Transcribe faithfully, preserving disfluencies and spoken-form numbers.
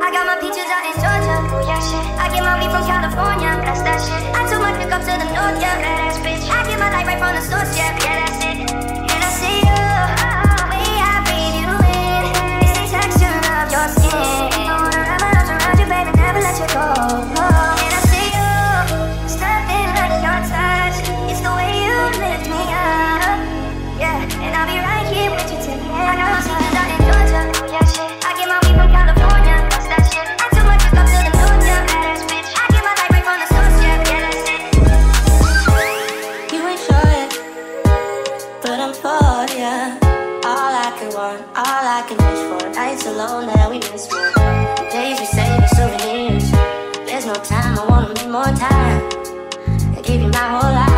I got my peaches out in Georgia. Oh yeah, shit. I get my weed from California. That's that shit. I took my trip up to the north, yeah. Badass bitch. I get my light right from the source, yeah. Yeah, that's it. And I see you. The way I breathe you in. It's the texture of your skin. I wanna wrap my arms around you, baby, never let you go. And I see you. There's nothing like your touch. It's the way you lift me up. Yeah, and I'll be right here with you till the end. I got my peaches out in Georgia. Oh yeah, shit. I get my weed from California. That's that shit. I took my trip up to the north, yeah. Badass bitch. I get my light right from the source, yeah. Yeah, that's it. You ain't sure yet, but I'm for ya. All I can want, all I can wish for. Nights alone that we miss more. Days we save as souvenirs. There's no time, I wanna make more time and give you my whole life.